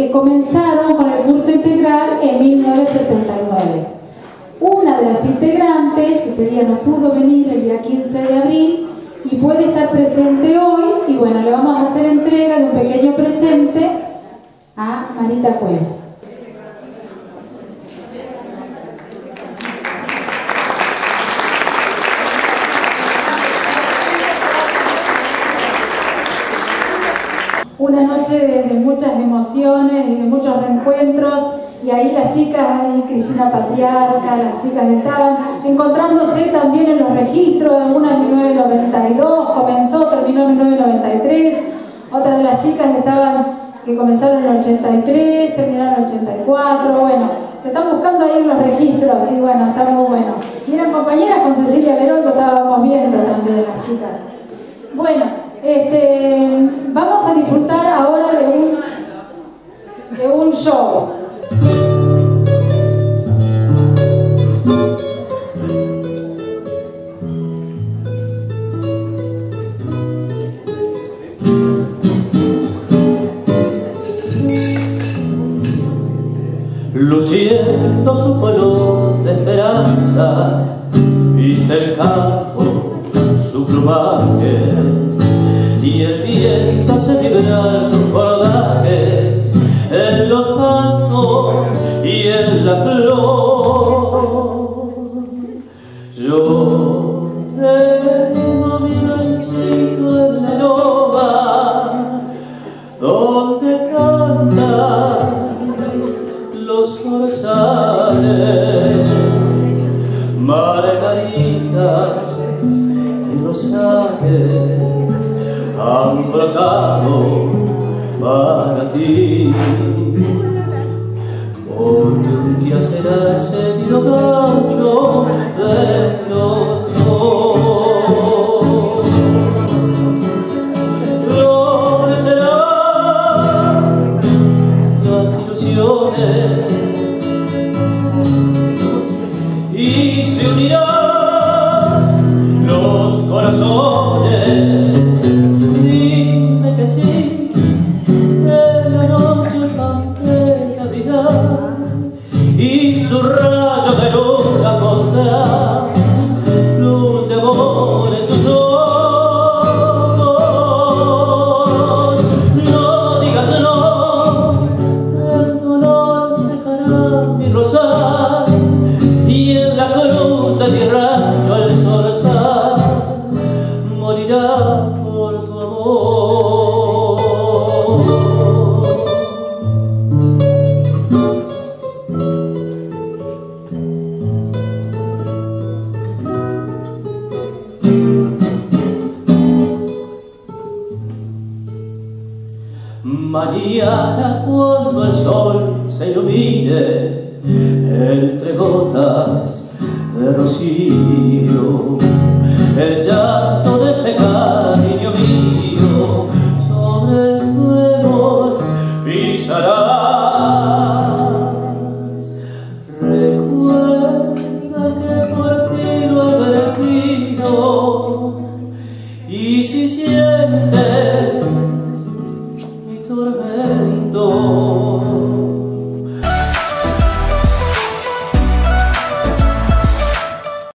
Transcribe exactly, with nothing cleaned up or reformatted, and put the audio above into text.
eh, comenzaron con el curso integral en mil novecientos sesenta y nueve. Una de las integrantes ese día no pudo venir el día quince de abril y puede estar presente hoy, y bueno, le vamos a hacer entrega de un pequeño presente a Marita Cuevas. Una noche de, de muchas emociones y de muchos reencuentros, y ahí las chicas, ahí Cristina Patriarca, las chicas estaban encontrándose también en los registros, una en mil novecientos noventa y dos, comenzó, terminó en mil novecientos noventa y tres, otras de las chicas estaban, que comenzaron en el ochenta y tres, terminaron en el ochenta y cuatro, bueno, se están buscando ahí en los registros, y bueno, está muy bueno. Y eran compañeras con Cecilia Verón, que estábamos viendo también las chicas. Bueno, este, vamos a disfrutar ahora de un, de un show. Luciendo su color de esperanza, viste el campo, su plumaje, y el viento hace vibrar sus cordajes en los pastos y en la flor. Yo tengo mi ranchito en la loma, donde cantan los zorzales, margaritas y rosales han brotado para ti, porque un día será ese nido gaucho de los dos. Florecerán las ilusiones y se unirán los corazones. Dime que sí, en la noche pantera brillar y su rayo de luna pondrá luz de amor en tus ojos. No digas no, el dolor secará mi rosal, y en la cruz de mi rancho el zorzal morirá por tu amor. Mañana cuando el sol se ilumine entre gotas de rocío, el